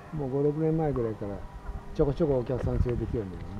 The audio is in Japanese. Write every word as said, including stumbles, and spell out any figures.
もうごろくねんまえぐらいからちょこちょこお客さん連れてきよるんだけどね。